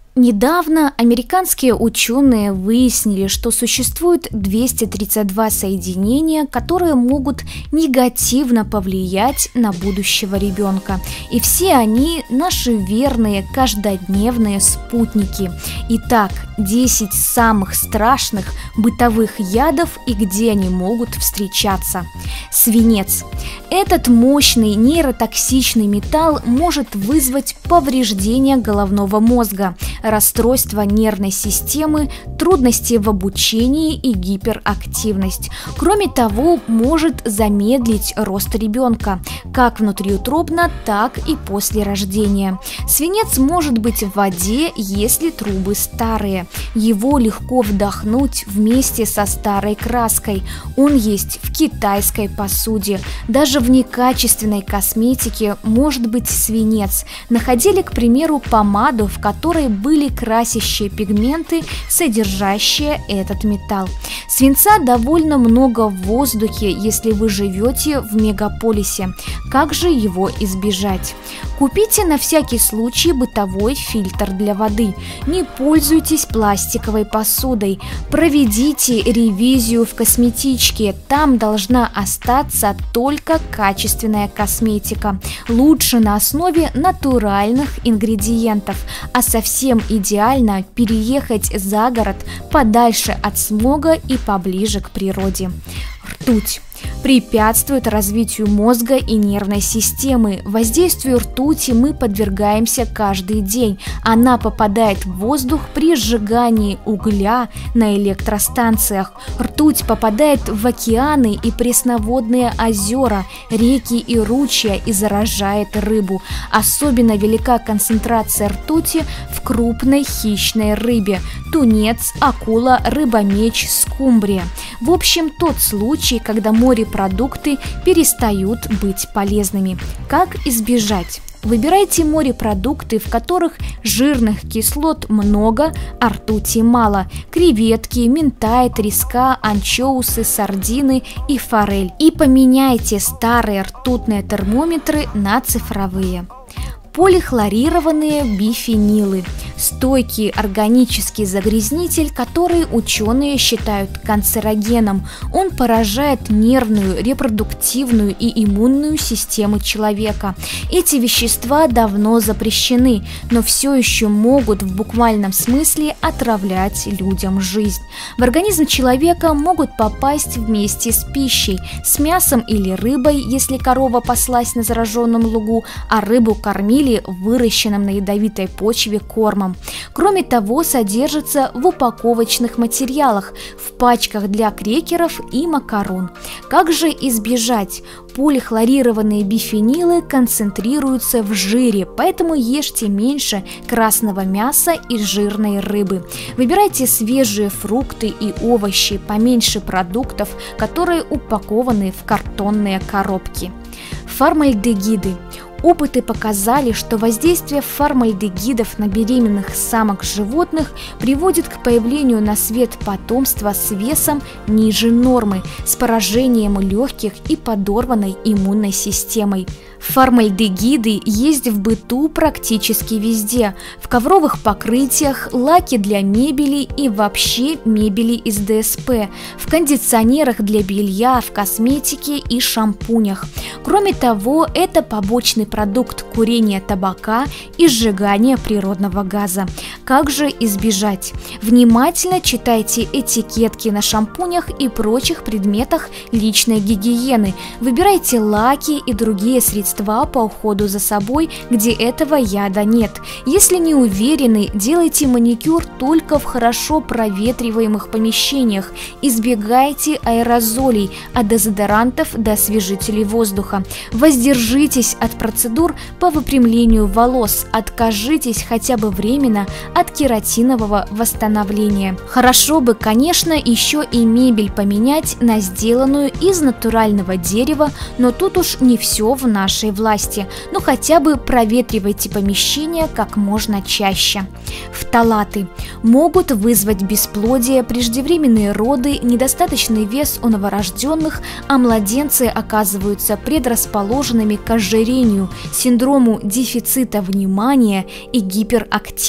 Недавно американские ученые выяснили, что существует 232 соединения, которые могут негативно повлиять на будущего ребенка. И все они наши верные каждодневные спутники. Итак, 10 самых страшных бытовых ядов и где они могут встречаться. Свинец. Этот мощный нейротоксичный металл может вызвать повреждение головного мозга, расстройство нервной системы, трудности в обучении и гиперактивность. Кроме того, может замедлить рост ребенка, как внутриутробно, так и после рождения. Свинец может быть в воде, если трубы старые. Его легко вдохнуть вместе со старой краской. Он есть в китайской посуде. Даже в некачественной косметике может быть свинец. Находили, к примеру, помаду, в которой были красящие пигменты, содержащие этот металл. Свинца довольно много в воздухе, если вы живете в мегаполисе. Как же его избежать? Купите на всякий случай бытовой фильтр для воды. Не пользуйтесь пластиковой посудой. Проведите ревизию в косметичке. Там должна остаться только качественная косметика. Лучше на основе натуральных ингредиентов. А совсем идеально переехать за город, подальше от смога и поближе к природе. Ртуть препятствует развитию мозга и нервной системы. Воздействию ртути мы подвергаемся каждый день. Она попадает в воздух при сжигании угля на электростанциях. Ртуть попадает в океаны и пресноводные озера, реки и ручья и заражает рыбу. Особенно велика концентрация ртути в крупной хищной рыбе – тунец, акула, рыба-меч, скумбрия. В общем, тот случай, когда морепродукты перестают быть полезными. Как избежать? Выбирайте морепродукты, в которых жирных кислот много, а ртути мало. Креветки, минтай, треска, анчоусы, сардины и форель. И поменяйте старые ртутные термометры на цифровые. Полихлорированные бифенилы – стойкий органический загрязнитель, который ученые считают канцерогеном. Он поражает нервную, репродуктивную и иммунную системы человека. Эти вещества давно запрещены, но все еще могут в буквальном смысле отравлять людям жизнь. В организм человека могут попасть вместе с пищей, с мясом или рыбой, если корова паслась на зараженном лугу, а рыбу кормили выращенным на ядовитой почве кормом. Кроме того, содержится в упаковочных материалах, в пачках для крекеров и макарон. Как же избежать? Полихлорированные бифенилы концентрируются в жире, поэтому ешьте меньше красного мяса и жирной рыбы. Выбирайте свежие фрукты и овощи, поменьше продуктов, которые упакованы в картонные коробки. Формальдегиды. Опыты показали, что воздействие формальдегидов на беременных самок животных приводит к появлению на свет потомства с весом ниже нормы, с поражением легких и подорванной иммунной системой. Формальдегиды есть в быту практически везде – в ковровых покрытиях, лаке для мебели и вообще мебели из ДСП, в кондиционерах для белья, в косметике и шампунях. Кроме того, это побочный продукт курения табака и сжигания природного газа. Как же избежать? Внимательно читайте этикетки на шампунях и прочих предметах личной гигиены. Выбирайте лаки и другие средства по уходу за собой, где этого яда нет. Если не уверены, делайте маникюр только в хорошо проветриваемых помещениях. Избегайте аэрозолей, от дезодорантов до освежителей воздуха. Воздержитесь от процедур по выпрямлению волос. Откажитесь хотя бы временно от кератинового восстановления. Хорошо бы, конечно, еще и мебель поменять на сделанную из натурального дерева, но тут уж не все в нашей власти, но хотя бы проветривайте помещение как можно чаще. Фталаты могут вызвать бесплодие, преждевременные роды, недостаточный вес у новорожденных, а младенцы оказываются предрасположенными к ожирению, синдрому дефицита внимания и гиперактивности.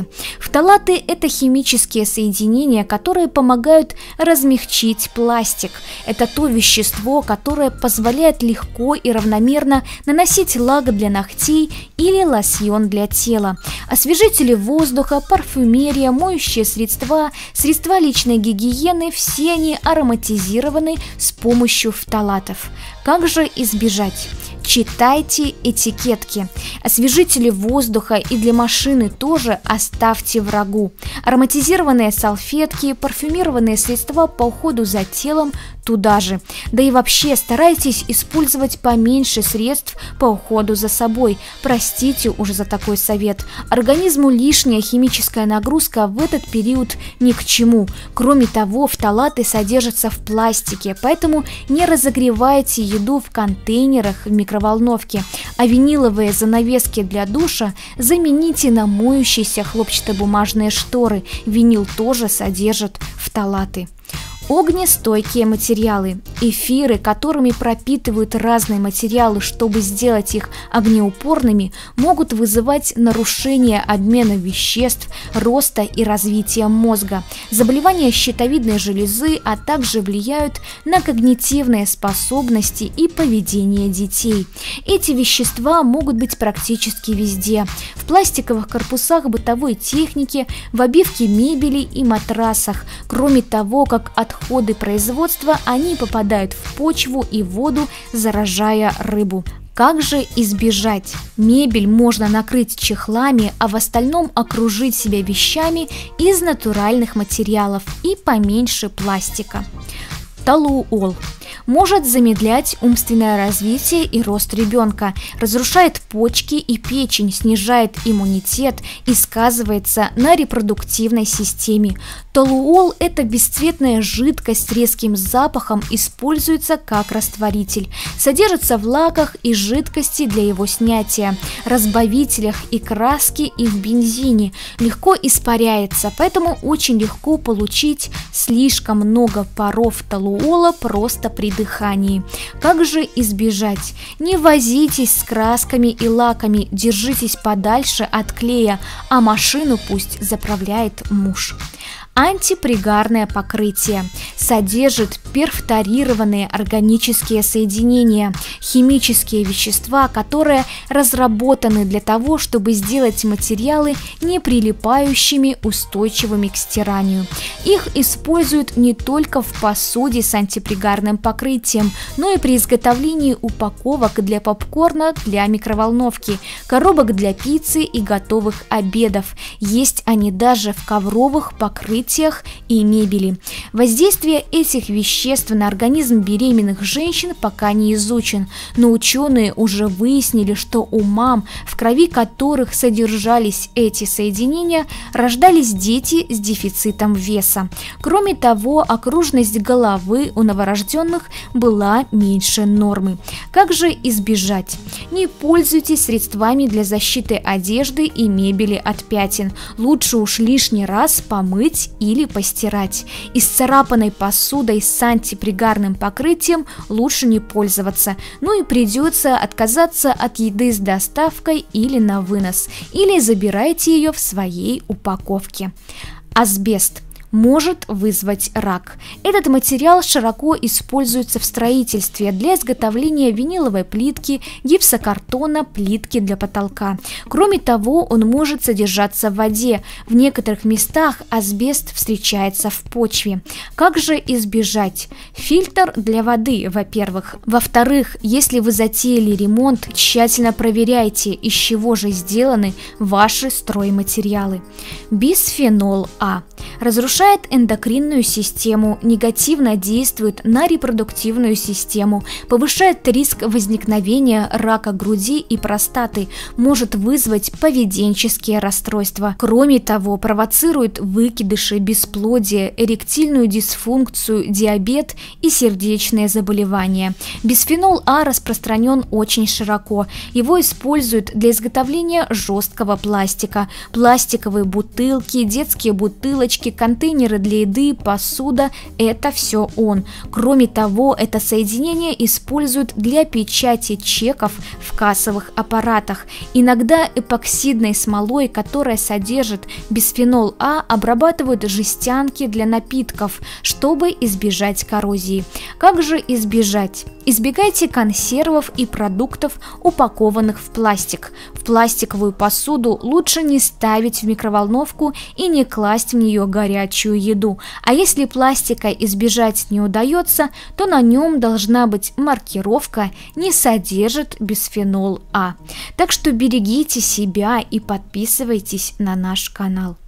пластики. Фталаты – это химические соединения, которые помогают размягчить пластик. Это то вещество, которое позволяет легко и равномерно наносить лак для ногтей или лосьон для тела. Освежители воздуха, парфюмерия, моющие средства, средства личной гигиены – все они ароматизированы с помощью фталатов. Как же избежать? Читайте этикетки. Освежители воздуха и для машины тоже оставьте врагу. Ароматизированные салфетки, парфюмированные средства по уходу за телом туда же. Да и вообще старайтесь использовать поменьше средств по уходу за собой. Простите уже за такой совет. Организму лишняя химическая нагрузка в этот период ни к чему. Кроме того, фталаты содержатся в пластике, поэтому не разогревайте еду в контейнерах в микроволновке, а виниловые занавески для душа замените на моющиеся хлопчатобумажные шторы. Винил тоже содержит фталаты. Огнестойкие материалы. Эфиры, которыми пропитывают разные материалы, чтобы сделать их огнеупорными, могут вызывать нарушение обмена веществ, роста и развития мозга, заболевания щитовидной железы, а также влияют на когнитивные способности и поведение детей. Эти вещества могут быть практически везде: в пластиковых корпусах бытовой техники, в обивке мебели и матрасах. Кроме того, как отходы производства, они попадают в почву и воду, заражая рыбу. Как же избежать? Мебель можно накрыть чехлами, а в остальном окружить себя вещами из натуральных материалов и поменьше пластика. Толуол может замедлять умственное развитие и рост ребенка, разрушает почки и печень, снижает иммунитет и сказывается на репродуктивной системе. Толуол – это бесцветная жидкость с резким запахом, используется как растворитель. Содержится в лаках и жидкости для его снятия, разбавителях и краске, и в бензине. Легко испаряется, поэтому очень легко получить слишком много паров толуола просто при дыхании. Как же избежать? Не возитесь с красками и лаками, держитесь подальше от клея, а машину пусть заправляет муж. Антипригарное покрытие содержит перфторированные органические соединения, химические вещества, которые разработаны для того, чтобы сделать материалы не прилипающими, устойчивыми к стиранию. Их используют не только в посуде с антипригарным покрытием, но и при изготовлении упаковок для попкорна, для микроволновки, коробок для пиццы и готовых обедов. Есть они даже в ковровых покрытиях и мебели. Воздействие этих веществ на организм беременных женщин пока не изучен, но ученые уже выяснили, что у мам, в крови которых содержались эти соединения, рождались дети с дефицитом веса. Кроме того, окружность головы у новорожденных была меньше нормы. Как же избежать? Не пользуйтесь средствами для защиты одежды и мебели от пятен. Лучше уж лишний раз помыть или постирать. Исцарапанной посудой с антипригарным покрытием лучше не пользоваться, ну и придется отказаться от еды с доставкой или на вынос, или забирайте ее в своей упаковке. Асбест может вызвать рак. Этот материал широко используется в строительстве для изготовления виниловой плитки, гипсокартона, плитки для потолка. Кроме того, он может содержаться в воде. В некоторых местах асбест встречается в почве. Как же избежать? Фильтр для воды, во-первых. Во-вторых, если вы затеяли ремонт, тщательно проверяйте, из чего же сделаны ваши стройматериалы. Бисфенол А разрушает эндокринную систему, негативно действует на репродуктивную систему, повышает риск возникновения рака груди и простаты, может вызвать поведенческие расстройства. Кроме того, провоцирует выкидыши, бесплодие, эректильную дисфункцию, диабет и сердечные заболевания. Бисфенол А распространен очень широко. Его используют для изготовления жесткого пластика. Пластиковые бутылки, детские бутылочки, контейнеры контейнеры для еды, посуда – это все он. Кроме того, это соединение используют для печати чеков в кассовых аппаратах. Иногда эпоксидной смолой, которая содержит бисфенол А, обрабатывают жестянки для напитков, чтобы избежать коррозии. Как же избежать? Избегайте консервов и продуктов, упакованных в пластик. В пластиковую посуду лучше не ставить в микроволновку и не класть в нее горячую еду. А если пластика избежать не удается, то на нем должна быть маркировка «Не содержит бисфенол А». Так что берегите себя и подписывайтесь на наш канал.